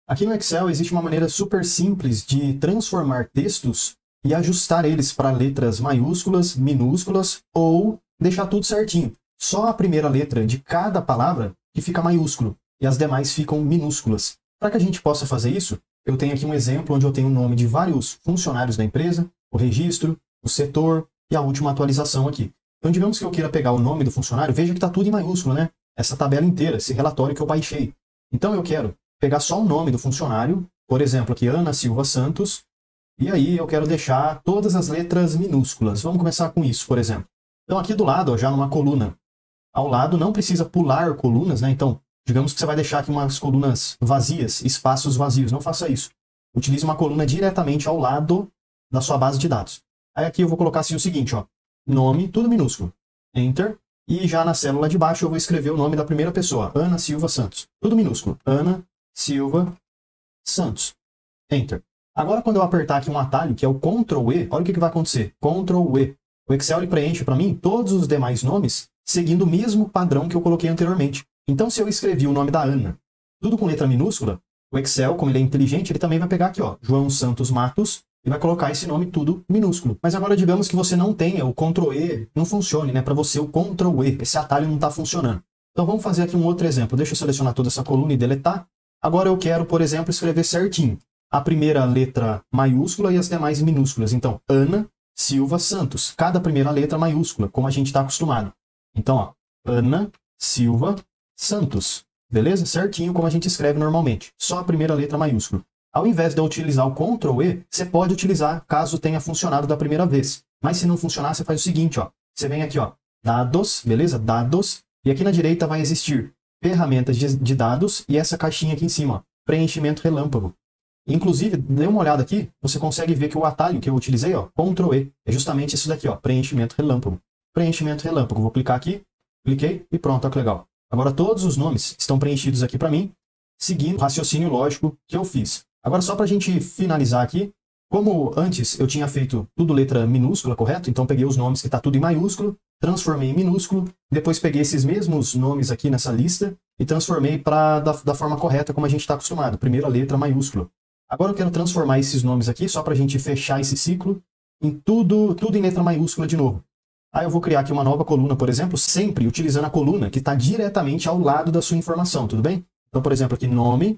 Aqui no Excel existe uma maneira super simples de transformar textos e ajustar eles para letras maiúsculas, minúsculas ou deixar tudo certinho. Só a primeira letra de cada palavra que fica maiúsculo e as demais ficam minúsculas. Para que a gente possa fazer isso, eu tenho aqui um exemplo onde eu tenho o nome de vários funcionários da empresa, o registro, o setor e a última atualização aqui. Então, digamos que eu queira pegar o nome do funcionário, veja que está tudo em maiúsculo, né? Essa tabela inteira, esse relatório que eu baixei. Então, eu quero pegar só o nome do funcionário, por exemplo, aqui Ana Silva Santos, e aí eu quero deixar todas as letras minúsculas. Vamos começar com isso, por exemplo. Então, aqui do lado, ó, já numa coluna, ao lado não precisa pular colunas, né? Então, digamos que você vai deixar aqui umas colunas vazias, espaços vazios. Não faça isso. Utilize uma coluna diretamente ao lado da sua base de dados. Aí aqui eu vou colocar assim o seguinte, ó, nome, tudo minúsculo, Enter, e já na célula de baixo eu vou escrever o nome da primeira pessoa, Ana Silva Santos, tudo minúsculo, Ana Silva Santos, Enter. Agora quando eu apertar aqui um atalho, que é o Ctrl E, olha o que vai acontecer, Ctrl E. O Excel ele preenche para mim todos os demais nomes seguindo o mesmo padrão que eu coloquei anteriormente. Então se eu escrevi o nome da Ana, tudo com letra minúscula, o Excel, como ele é inteligente, ele também vai pegar aqui, ó, João Santos Matos, e vai colocar esse nome tudo minúsculo. Mas agora digamos que você não tenha o Ctrl E, não funcione, né? Para você o Ctrl E, esse atalho não está funcionando. Então vamos fazer aqui um outro exemplo. Deixa eu selecionar toda essa coluna e deletar. Agora eu quero, por exemplo, escrever certinho a primeira letra maiúscula e as demais minúsculas. Então, Ana Silva Santos. Cada primeira letra maiúscula, como a gente está acostumado. Então, ó, Ana Silva Santos. Beleza? Certinho como a gente escreve normalmente. Só a primeira letra maiúscula. Ao invés de eu utilizar o Ctrl E, você pode utilizar caso tenha funcionado da primeira vez. Mas se não funcionar, você faz o seguinte, ó. Você vem aqui, ó, dados, beleza? Dados. E aqui na direita vai existir ferramentas de dados e essa caixinha aqui em cima, ó, preenchimento relâmpago. Inclusive, dê uma olhada aqui, você consegue ver que o atalho que eu utilizei, ó, Ctrl E, é justamente isso daqui, ó, preenchimento relâmpago. Preenchimento relâmpago. Vou clicar aqui, cliquei e pronto, ó que legal. Agora todos os nomes estão preenchidos aqui para mim, seguindo o raciocínio lógico que eu fiz. Agora só para a gente finalizar aqui, como antes eu tinha feito tudo letra minúscula, correto? Então peguei os nomes que está tudo em maiúsculo, transformei em minúsculo, depois peguei esses mesmos nomes aqui nessa lista e transformei da forma correta como a gente está acostumado, primeira letra maiúscula. Agora eu quero transformar esses nomes aqui, só para a gente fechar esse ciclo, em tudo em letra maiúscula de novo. Aí eu vou criar aqui uma nova coluna, por exemplo, sempre utilizando a coluna que está diretamente ao lado da sua informação, tudo bem? Então, por exemplo, aqui nome,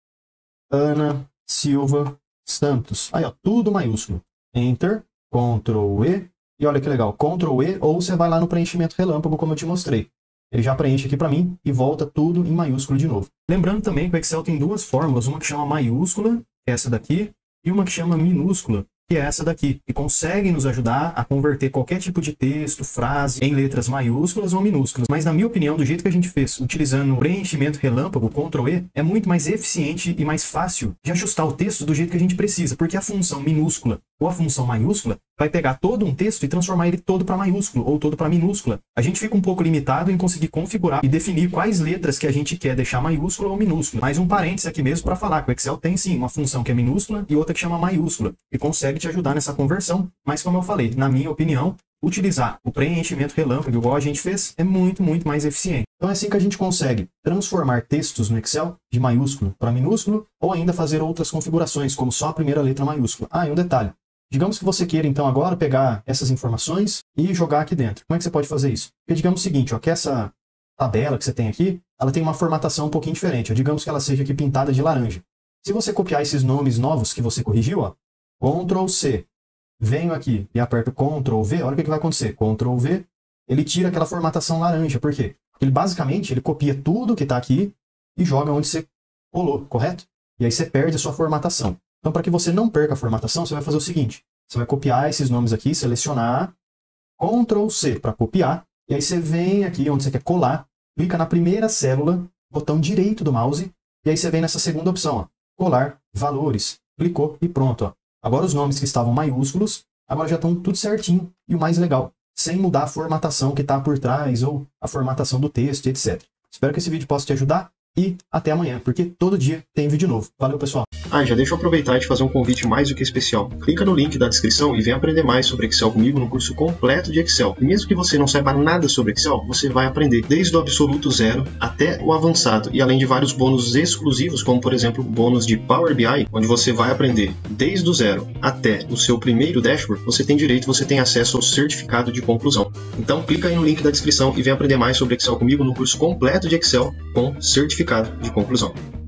Ana Silva Santos. Aí, ó, tudo maiúsculo. Enter, Ctrl E. E olha que legal, Ctrl E, ou você vai lá no preenchimento relâmpago, como eu te mostrei. Ele já preenche aqui para mim e volta tudo em maiúsculo de novo. Lembrando também que o Excel tem duas fórmulas, uma que chama maiúscula, que é essa daqui, e uma que chama minúscula, que é essa daqui, que consegue nos ajudar a converter qualquer tipo de texto, frase, em letras maiúsculas ou minúsculas. Mas na minha opinião, do jeito que a gente fez, utilizando o preenchimento relâmpago, Ctrl E, é muito mais eficiente e mais fácil de ajustar o texto do jeito que a gente precisa, porque a função minúscula ou a função maiúscula vai pegar todo um texto e transformar ele todo para maiúsculo ou todo para minúscula. A gente fica um pouco limitado em conseguir configurar e definir quais letras que a gente quer deixar maiúscula ou minúscula. Mais um parênteses aqui mesmo para falar que o Excel tem sim uma função que é minúscula e outra que chama maiúscula e consegue te ajudar nessa conversão. Mas como eu falei, na minha opinião, utilizar o preenchimento relâmpago igual a gente fez é muito mais eficiente. Então é assim que a gente consegue transformar textos no Excel de maiúsculo para minúsculo ou ainda fazer outras configurações, como só a primeira letra maiúscula. Ah, e um detalhe. Digamos que você queira, então, agora pegar essas informações e jogar aqui dentro. Como é que você pode fazer isso? Porque digamos o seguinte, ó, que essa tabela que você tem aqui, ela tem uma formatação um pouquinho diferente. Ó, digamos que ela seja aqui pintada de laranja. Se você copiar esses nomes novos que você corrigiu, ó, Ctrl C, venho aqui e aperto Ctrl V, olha o que vai acontecer. Ctrl V, ele tira aquela formatação laranja. Por quê? Porque ele basicamente ele copia tudo que está aqui e joga onde você colou, correto? E aí você perde a sua formatação. Então, para que você não perca a formatação, você vai fazer o seguinte. Você vai copiar esses nomes aqui, selecionar, Ctrl C para copiar, e aí você vem aqui onde você quer colar, clica na primeira célula, botão direito do mouse, e aí você vem nessa segunda opção, ó, colar valores. Clicou e pronto. Ó. Agora os nomes que estavam maiúsculos, agora já estão tudo certinho. E o mais legal, sem mudar a formatação que está por trás, ou a formatação do texto, etc. Espero que esse vídeo possa te ajudar. e até amanhã, porque todo dia tem vídeo novo. Valeu, pessoal! Já deixa eu aproveitar e te fazer um convite mais do que especial. Clica no link da descrição e vem aprender mais sobre Excel comigo no curso completo de Excel. E mesmo que você não saiba nada sobre Excel, você vai aprender desde o absoluto zero até o avançado. E além de vários bônus exclusivos, como por exemplo o bônus de Power BI, onde você vai aprender desde o zero até o seu primeiro dashboard, você tem acesso ao certificado de conclusão. Então clica aí no link da descrição e vem aprender mais sobre Excel comigo no curso completo de Excel com certificado de conclusão.